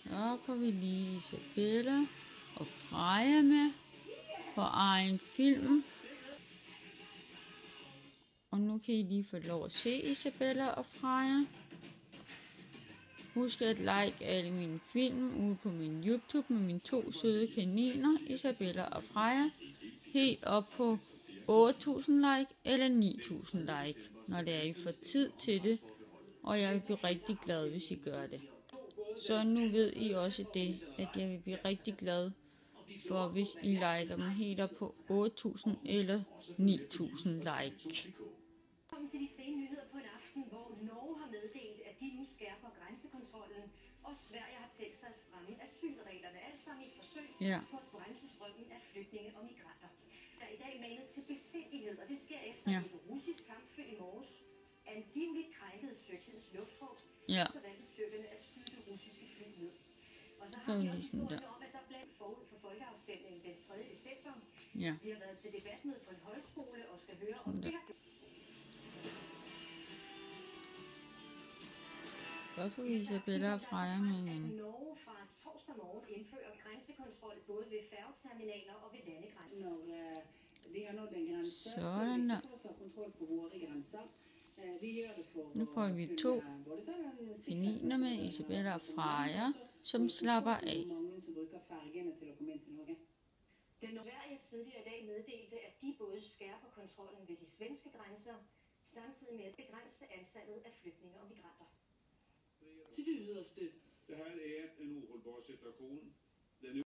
Så får vi lige Isabella og Freja med på egen film. Og nu kan I lige få lov at se Isabella og Freja. Husk at like alle mine film ude på min YouTube med mine 2 søde kaniner, Isabella og Freja. Helt op på 8.000 like eller 9.000 like, når det er I får tid til det. Og jeg vil blive rigtig glad, hvis I gør det. Så nu ved I også det, at jeg vil blive rigtig glad for, hvis I liker mig helt op på 8.000 eller 9.000 like. Velkommen til de sene nyheder på en aften, hvor Norge har meddelt, at de nu skærper grænsekontrollen, og Sverige har tænkt sig at stramme asylreglerne, alt sammen i et forsøg på at bremse strømmen af flygtninge og migranter. Der er i dag manet til besindighed, og det sker efter et russisk kampfly i morges angiveligt krænkede Tyrkiets luftrum, så valgte tyrkerne at skyde det russiske fly ned. Og så har vi også historien om, at der blandt forud for folkeafstemningen den 3. december. Vi har været til debatmøde på en højskole og skal høre om det har gjort. Hvorfor vil Isabella og Freja med igen? Norge fra torsdag morgen indfører grænsekontrol både ved færgeterminaler og ved landegrænsen. Sådan der. Nu får vi 2 kaniner med Isabella og Freja, som slapper af. Den Sverige tidligere i dag meddelte, at de både skærper kontrollen ved de svenske grænser, samtidig med at begrænse antallet af flygtninge og migranter. Til det yderste. Det her er en uholdbar situation.